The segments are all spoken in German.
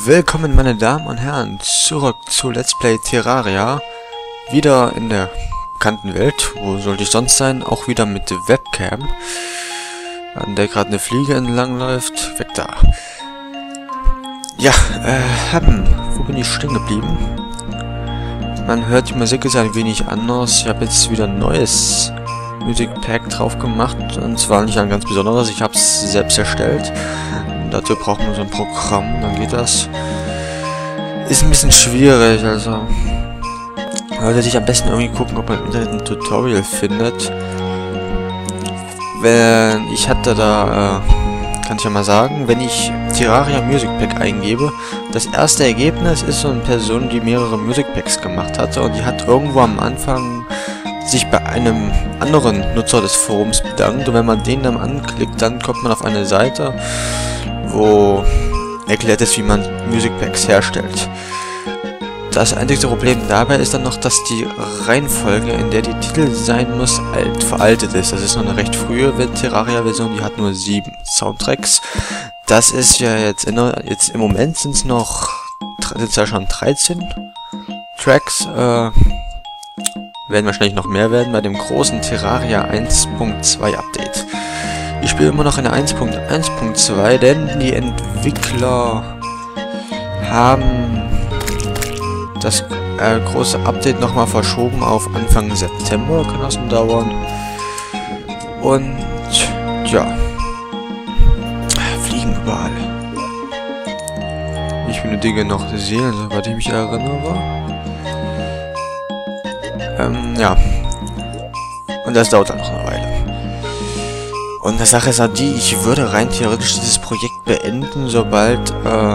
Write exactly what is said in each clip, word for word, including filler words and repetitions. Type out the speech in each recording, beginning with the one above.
Willkommen, meine Damen und Herren, zurück zu Let's Play Terraria. Wieder in der bekannten Welt. Wo sollte ich sonst sein? Auch wieder mit der Webcam, an der gerade eine Fliege entlang läuft. Weg da. Ja, äh, haben. Wo bin ich stehen geblieben? Man hört, die Musik ist ein wenig anders. Ich habe jetzt wieder ein neues Music Pack drauf gemacht. Und zwar nicht ein ganz besonderes. Ich habe es selbst erstellt. Dazu braucht man so ein Programm, dann geht das. Ist ein bisschen schwierig, also sollte sich am besten irgendwie gucken, ob man im Internet ein Tutorial findet. Wenn ich hatte da, äh, kann ich ja mal sagen, wenn ich Terraria Music Pack eingebe, das erste Ergebnis ist so eine Person, die mehrere Music Packs gemacht hatte und die hat irgendwo am Anfang sich bei einem anderen Nutzer des Forums bedankt, und wenn man den dann anklickt, dann kommt man auf eine Seite, wo erklärt ist, wie man Music Packs herstellt. Das einzige Problem dabei ist dann noch, dass die Reihenfolge, in der die Titel sein muss, alt veraltet ist. Das ist noch eine recht frühe Terraria-Version, die hat nur sieben Soundtracks. Das ist ja jetzt, in, jetzt im Moment sind es noch, sind ja schon dreizehn Tracks, äh, werden wahrscheinlich noch mehr werden bei dem großen Terraria eins Punkt zwei Update. Ich spiele immer noch in der eins Punkt eins Punkt zwei, denn die Entwickler haben das äh, große Update nochmal verschoben auf Anfang September, kann das dauern. Und ja, Fliegen überall. Ich benötige noch Seelen, soweit ich mich erinnere. Ähm, ja. Und das dauert dann noch eine Weile. Und die Sache ist halt die, ich würde rein theoretisch dieses Projekt beenden, sobald, äh...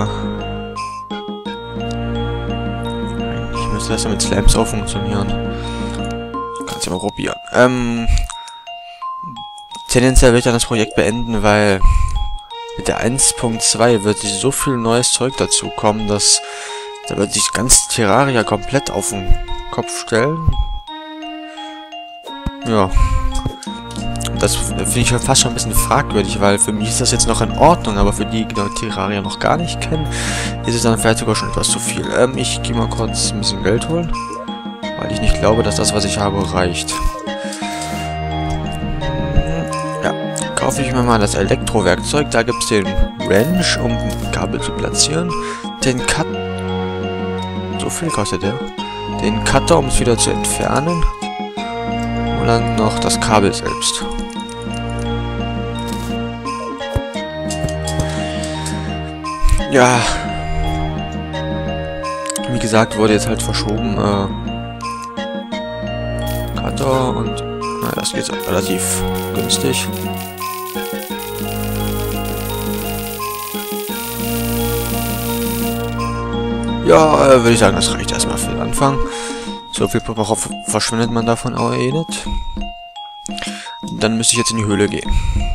ich müsste das ja mit Slams auch funktionieren. Kannst ja mal probieren. Ähm... Tendenziell will ich dann das Projekt beenden, weil mit der eins Punkt zwei wird sich so viel neues Zeug dazu kommen, dass da wird sich ganz Terraria komplett auf den Kopf stellen. Ja. Das finde ich fast schon ein bisschen fragwürdig, weil für mich ist das jetzt noch in Ordnung, aber für die, die Terraria noch gar nicht kennen, ist es dann vielleicht sogar schon etwas zu viel. Ähm, ich gehe mal kurz ein bisschen Geld holen, weil ich nicht glaube, dass das, was ich habe, reicht. Ja, kaufe ich mir mal das Elektrowerkzeug. Da gibt es den Wrench, um ein Kabel zu platzieren. Den Cut... So viel kostet der. Den Cutter, um es wieder zu entfernen. Und dann noch das Kabel selbst. Ja, wie gesagt, wurde jetzt halt verschoben, äh, Cutter und, na, das geht relativ günstig. Ja, äh, würde ich sagen, das reicht erstmal für den Anfang. So viel Verbrauch verschwindet man davon auch eh nicht. Dann müsste ich jetzt in die Höhle gehen.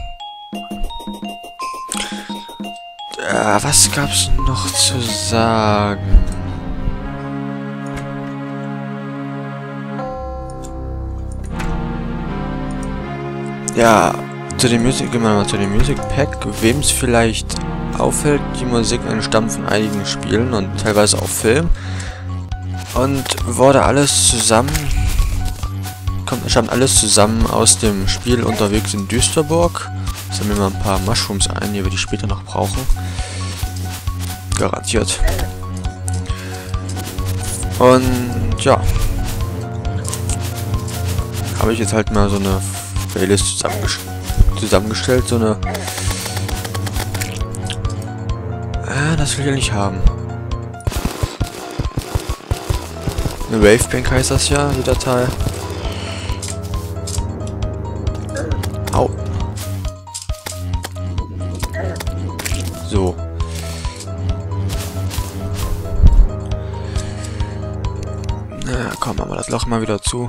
Äh, was gab's noch zu sagen? Ja, zu dem Musik, gehen wir mal zu dem Music Pack. Wem es vielleicht auffällt, die Musik entstammt von einigen Spielen und teilweise auch Filmen. Und wurde alles zusammen, kommt, stammt alles zusammen aus dem Spiel Unterwegs in Düsterburg. Sammeln wir mal ein paar Mushrooms ein, die wir die später noch brauchen. Garantiert. Und ja, habe ich jetzt halt mal so eine Playlist zusammengest zusammengestellt, so eine. Ah, das will ich nicht haben. Eine Wavebank heißt das ja, die Datei. Au. So. Na komm, machen wir das Loch mal wieder zu.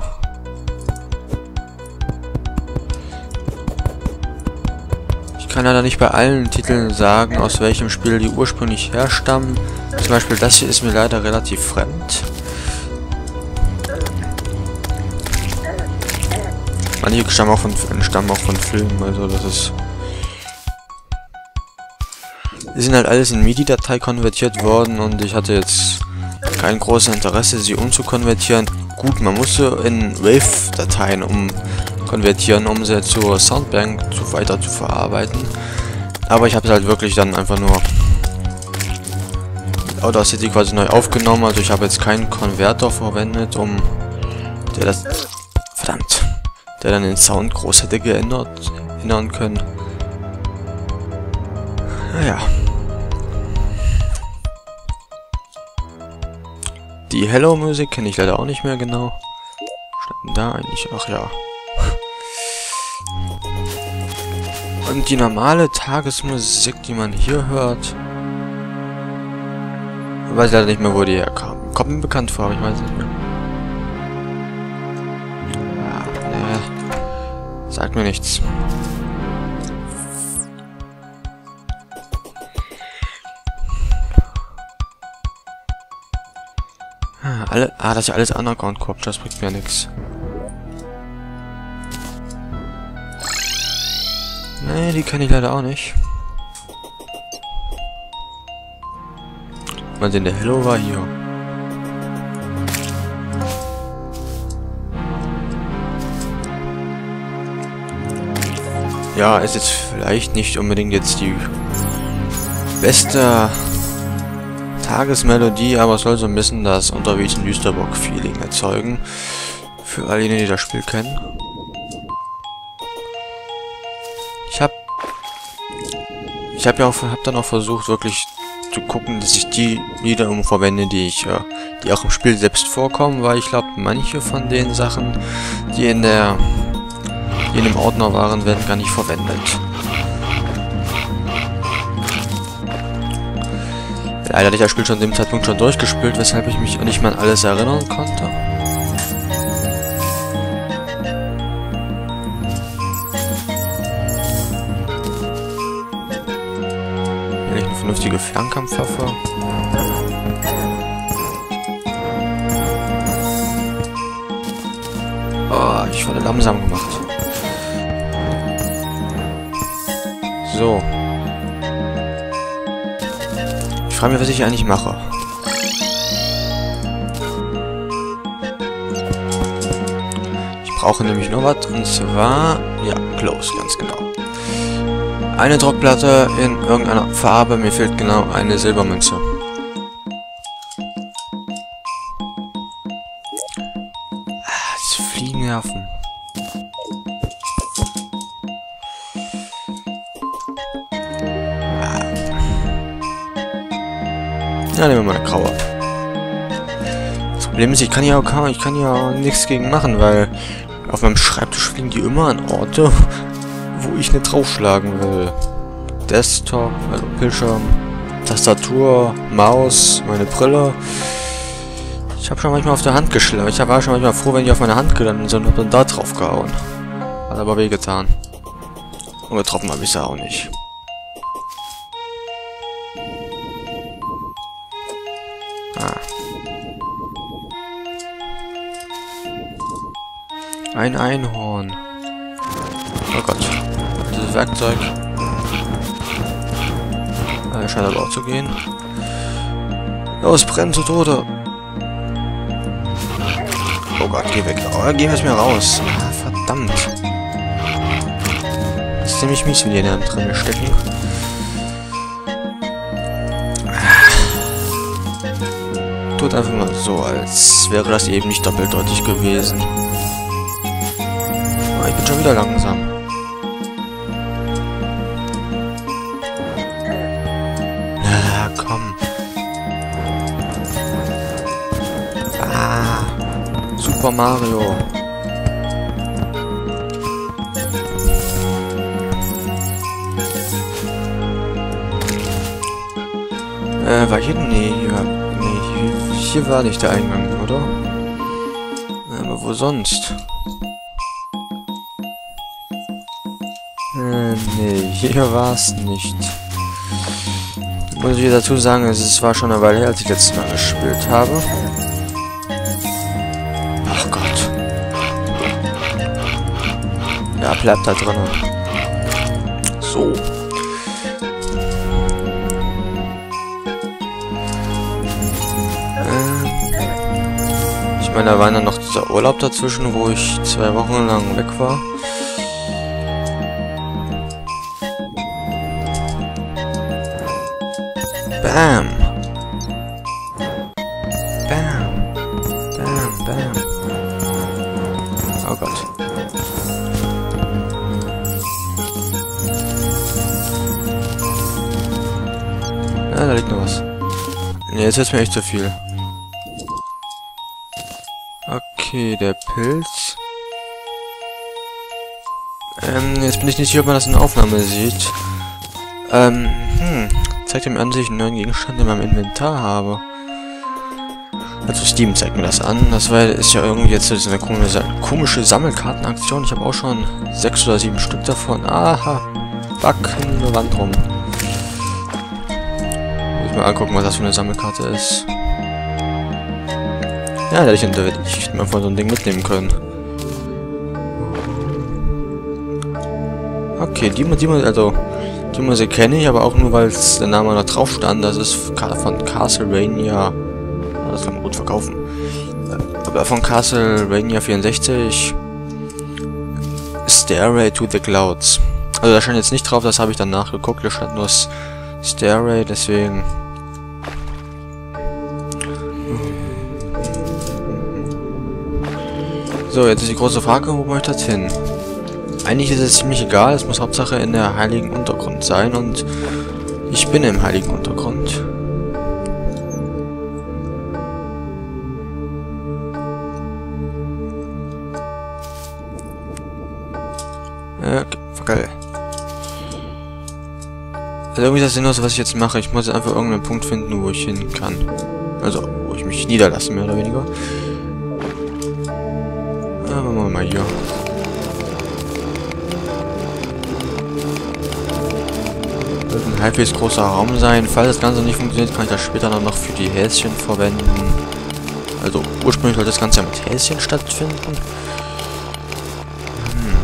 Ich kann leider nicht bei allen Titeln sagen, aus welchem Spiel die ursprünglich herstammen. Zum Beispiel das hier ist mir leider relativ fremd. Manche stammen auch von, stammen auch von Filmen, also das ist... Die sind halt alles in MIDI-Datei konvertiert worden und ich hatte jetzt kein großes Interesse, sie umzukonvertieren. Gut, man musste in Wave-Dateien umkonvertieren, um sie zur Soundbank zu weiter zu verarbeiten. Aber ich habe es halt wirklich dann einfach nur mit Audacity quasi neu aufgenommen. Also ich habe jetzt keinen Konverter verwendet, um der das verdammt, der dann den Sound groß hätte geändert ändern können. Naja. Die Hello-Musik kenne ich leider auch nicht mehr genau. Stand denn da eigentlich? Ach ja. Und die normale Tagesmusik, die man hier hört, ich weiß leider nicht mehr, wo die herkam. Kommt mir bekannt vor, aber ich weiß nicht mehr. Ja, ne. Sagt mir nichts. Ah, alle, ah, das ist ja alles Underground Corp, das bringt mir nichts. Nee, die kenne ich leider auch nicht. Mal sehen, der Hello war hier. Ja, ist jetzt vielleicht nicht unbedingt jetzt die beste Tagesmelodie, aber es soll so ein bisschen das Unterwegs in Düsterbock-Feeling erzeugen. Für alle, die das Spiel kennen. Ich hab... Ich hab ja auch, hab dann auch versucht, wirklich zu gucken, dass ich die Lieder verwende, die ich, äh, die auch im Spiel selbst vorkommen, weil ich glaube, manche von den Sachen, die in der, die in dem Ordner waren, werden gar nicht verwendet. Leider hatte ich das Spiel schon an dem Zeitpunkt schon durchgespielt, weshalb ich mich nicht mehr an alles erinnern konnte. Hier eine vernünftige Fernkampfwaffe. Oh, ich wurde langsam gemacht. So. Ich frage mich, was ich hier eigentlich mache. Ich brauche nämlich nur was, und zwar... Ja, Close, ganz genau. Eine Druckplatte in irgendeiner Farbe, mir fehlt genau eine Silbermünze. Ah, das Fliegennerven. Ja, nehmen wir mal eine graue. Das Problem ist, ich kann ja auch, ich kann ja auch nichts gegen machen, weil auf meinem Schreibtisch fliegen die immer an Orte, wo ich nicht draufschlagen will. Desktop, also Bildschirm, Tastatur, Maus, meine Brille. Ich habe schon manchmal auf der Hand geschlagen. Ich war schon manchmal froh, wenn die auf meine Hand gelandet sind und hab dann da drauf gehauen. Hat aber wehgetan. Und getroffen habe ich sie auch nicht. Ah. Ein Einhorn. Oh Gott. Dieses Werkzeug. Äh, scheint aber auch zu gehen. Los, brennt zu Tode. Oh Gott, geh weg. Oh, geh jetzt mir raus. Ah, verdammt. Das ist ziemlich mies, wenn die da drin stecken. Tut einfach mal so, als wäre das eben nicht doppeldeutig gewesen. Aber ich bin schon wieder langsam. Na, komm. Ah, Super Mario. Äh, war hier? Nee, hier. Nee, hier war nicht der Eingang, oder? Aber wo sonst? Äh, nee, hier war es nicht. Muss ich dazu sagen, es war schon eine Weile her, als ich letztes Mal gespielt habe. Ach Gott. Ja, bleibt da drin. So. meine, da war dann noch dieser Urlaub dazwischen, wo ich zwei Wochen lang weg war. Bam! Bam! Bam, bam. Oh Gott. Ja, da liegt noch was. Ne, jetzt ist mir echt zu viel. Okay, der Pilz. Ähm, jetzt bin ich nicht sicher, ob man das in der Aufnahme sieht. Ähm, hm. Zeigt mir an, dass ich einen neuen Gegenstand in meinem Inventar habe. Also Steam zeigt mir das an. Das war, ist ja irgendwie jetzt so eine komische, komische Sammelkartenaktion. Ich habe auch schon sechs oder sieben Stück davon. Aha. Back in der Wand rum. Muss ich mal angucken, was das für eine Sammelkarte ist. Ja, da hätte ich, da hätte ich mal von so ein Ding mitnehmen können. Okay, die, die, also... Die Musik kenne ich, aber auch nur, weil es der Name noch drauf stand. Das ist von Castlevania. Das kann man gut verkaufen. Aber von Castlevania vierundsechzig. Stairway to the Clouds. Also da stand jetzt nicht drauf, das habe ich dann nachgeguckt. Da stand nur Stairway, deswegen. So, jetzt ist die große Frage, wo möchte ich das hin? Eigentlich ist es ziemlich egal, es muss Hauptsache in der heiligen Untergrund sein und ich bin im heiligen Untergrund. Okay, geil. Also irgendwie ist das sinnlos, was ich jetzt mache. Ich muss jetzt einfach irgendeinen Punkt finden, wo ich hin kann. Also, wo ich mich niederlasse, mehr oder weniger. Ja, machen wir mal hier. Ein halbwegs großer Raum sein. Falls das Ganze nicht funktioniert, kann ich das später dann noch für die Häschen verwenden. Also ursprünglich sollte das Ganze ja mit Häschen stattfinden. Hm.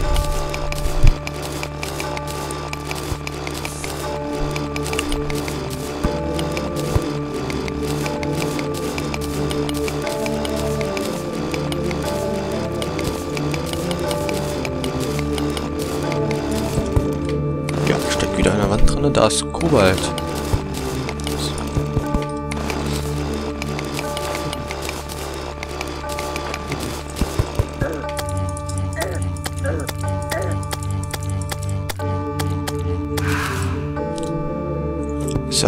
Ja, steckt wieder in der Wand drin, da ist Kobalt. So.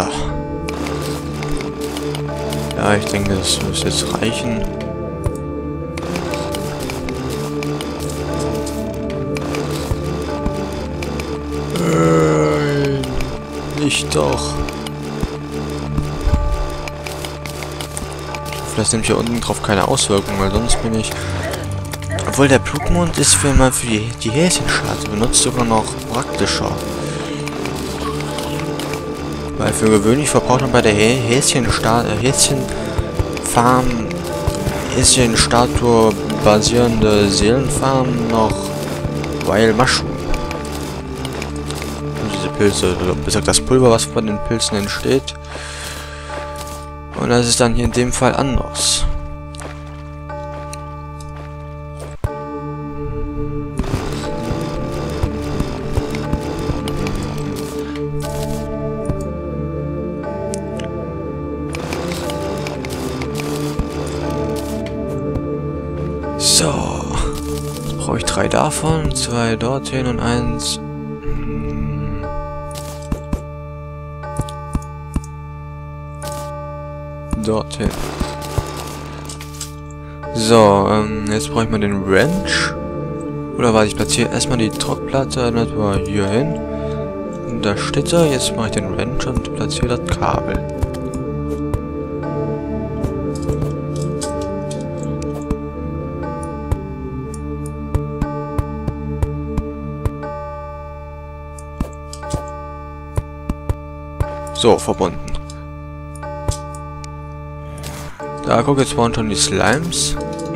Ja, ich denke, das muss jetzt reichen. Nein, nicht doch. Vielleicht nimmt hier unten drauf keine Auswirkungen, weil sonst bin ich... Obwohl der Blutmond ist für mal für die, die Häschenscharte benutzt sogar noch praktischer. Weil für gewöhnlich verbraucht man bei der Häschenfarm Häschenstatue basierende Seelenfarm noch Wild Mushroom. Und diese Pilze, oder besser gesagt das Pulver, was von den Pilzen entsteht. Und das ist dann hier in dem Fall anders. So, jetzt brauche ich drei davon, zwei dorthin und eins. Hm. Dorthin. So, ähm, jetzt brauche ich mal den Wrench. Oder warte, ich platziere erstmal die Druckplatte etwa hier hin. Und da steht er, jetzt mache ich den Wrench und platziere das Kabel. So, verbunden. Da, guck, jetzt spawnen schon die Slimes.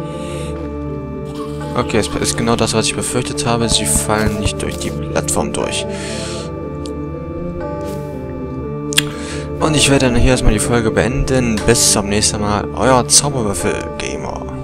Okay, es ist genau das, was ich befürchtet habe. Sie fallen nicht durch die Plattform durch. Und ich werde dann hier erstmal die Folge beenden. Bis zum nächsten Mal. Euer Zauberwürfel-Gamer.